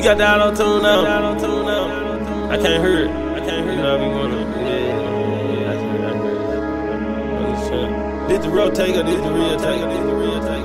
You got that auto-tune now? I can't hear it. You know what I mean? This the real taker, this the real taker, this the real taker.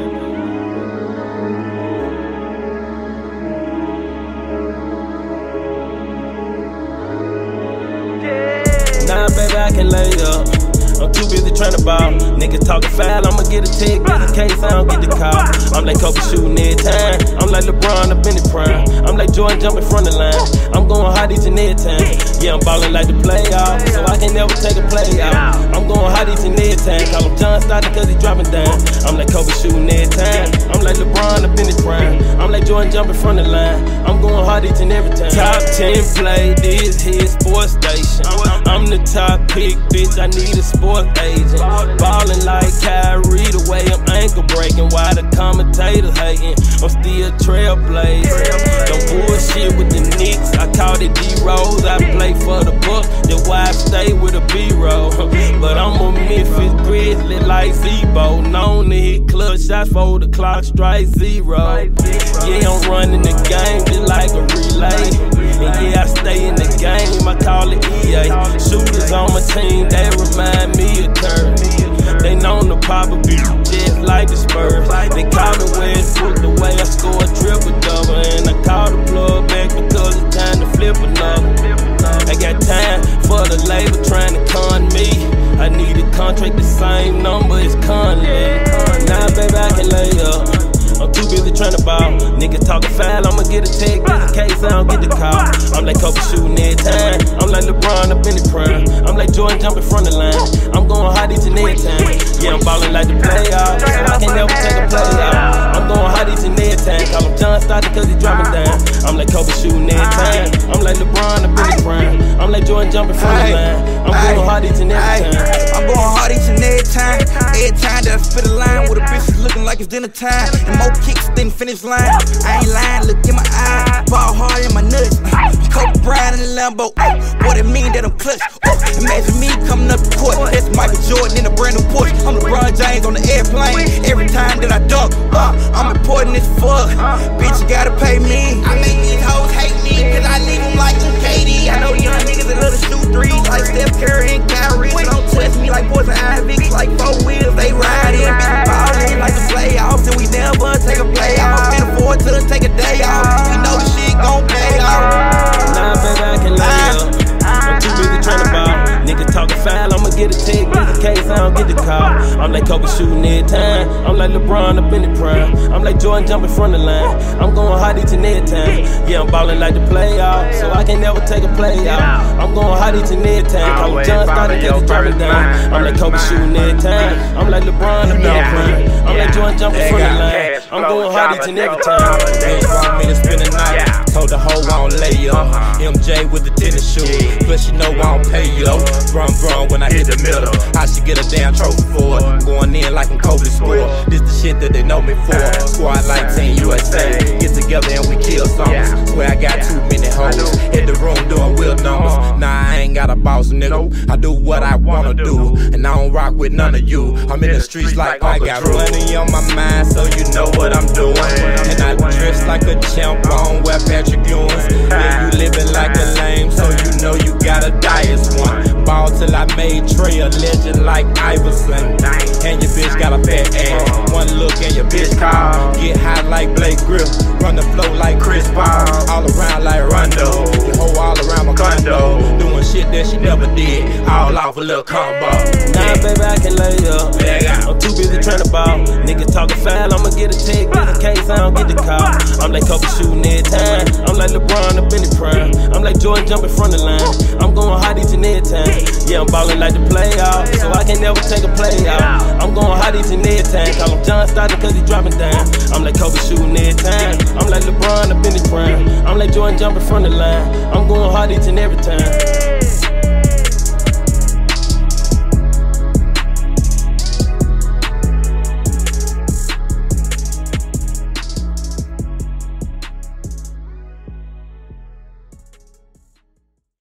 Nah, baby, I can lay up. I'm too busy tryna ball. Niggas talking foul, I'ma get a tick just in case I don't get the call. I'm like Kobe shooting every time. I'm like LeBron up in the prime. I'm like Jordan jumping from the line. I'm going hot each and every time. Yeah, I'm ballin' like the playoff, so I can never take a play out. I'm going hot each and every time. Call him John Stockton cause he dropping down. I'm like Kobe shooting every time. I'm like LeBron up in the prime. I'm like Jordan jumping from the line. I'm going hot each and every time. Top 10 play, this here sports station. I'm the top pick, bitch, I need a sports agent. Ballin' like Kyrie, the way I'm ankle breaking. Why the commentators hating? I'm still trailblazer. Don't bullshit with the Knicks, I call it D-Rose. I play for the Bucks, that's why I stay with a B-roll. But I'm a Memphis Grizzly like Zebo. Known to hit clutch shots for the clock strike zero. Yeah, I'm running the game just like a relay. And yeah, I stay in the game, I call it EA. Shooters on my team, they remind me of Curry. They known to pop a beat just like the Spurs. They call me Westbrook the way I score a triple-double. And I call the plug back because it's time to flip another. I got time for the label trying to con me. I need a contract the same number as Conley. Nah, baby, I can lay up. I'm too busy tryna ball. Niggas talking foul, I'ma get a tick just in case I don't get the call. I'm like Kobe shooting every time. I'm like LeBron up in the prime. I'm like Jordan jumping from the line. I'm going hot each and every time. Yeah, I'm ballin' like the playoff, so I can never take a play out. I'm going hot each and every time. Call him John Stockton cause he dropping down. I'm like Kobe shooting every time. I'm like LeBron up in the prime. I'm like Jordan jumping from the line. I'm going hot each and every time. I'm going hard each and every time. Every time that I spit a line with a bitch looking like it's dinner time. And more kicks than finish line. I ain't lying, look in my eye. Ball hard in my nuts. Kobe Bryant in the Lambo. Boy, that mean that I'm clutch. Imagine me coming up the court. That's Michael Jordan in a brand new Porsche. I'm LeBron James on the airplane. Every time that I dunk, I'm important as fuck. Bitch, you gotta pay me. I make these hoes hate me cause I leave them like KD. I know young niggas that love to shoot threes like Steph Curry and Kyrie. So don't touch me like Poison Ivy. Like 4 wheels, they ride in. Bitch, ballin' like the playoffs and we never take a play off. Can't afford to take a day off. We know the shit gon' pay off. Nah, baby, I can lay up. I'm too busy tryna ball. Niggas talking foul, I'ma get a tick just in case I don't get the call. I'm like Kobe shooting every time. I'm like LeBron up in the prime. I'm like Jordan jumping from the line. I'm going hot each and every time. Yeah, I'm ballin' like the playoff, so I can never take a play out. I'm going hot each and every time. Call him John Stockton cause he dropping down. I'm like Kobe shooting every time. I'm like LeBron up in the prime. I'm like Jordan jumping from the line. I'm going hot each and every time. Bitch want me to spend the night. Told the hoe I don't lay up. MJ with the tennis shoes. Plus you know I don't pay you. Brum when I hit the middle. I should get a damn trophy for it. Going in like I'm Kobe score. This the shit that they know me for. Squad like Team USA. Get together and we kill songs. Swear I got too many hoes. Hit the room doing real numbers. Nah, I ain't got a boss, nigga. I do what I wanna do. And I don't rock with none of you. I'm in the streets like I got money on my mind, so you know what I'm doing. And I dress like a champ, I don't wear Patrick Ewings. Yeah, you living like a lame, so you know you gotta die as one. Ball till I made Trey a legend like Iverson. And your bitch got a fat ass. One look and your bitch call. Get high like Blake Griff. Run the flow like Chris Paul. All around like Rondo. The hoe all around my condo. Doing shit that she never did. All off a little combo. Nah, baby, I can lay up. I'm too busy tryna ball. Niggas talking foul, I'ma get a tick just in case I don't get the call. I'm like Kobe shooting every time. I'm like LeBron up in the prime. I'm like Jordan jumping from the line. I'm going hot each and every time. Yeah, I'm ballin' like the playoff, so I can never take a play out. I'm going hot each and every time. Call him John Stockton cause he dropping down. I'm like Kobe shooting every time. I'm like LeBron up in the prime. I'm like Jordan jumping from the line. I'm going hot each and every time.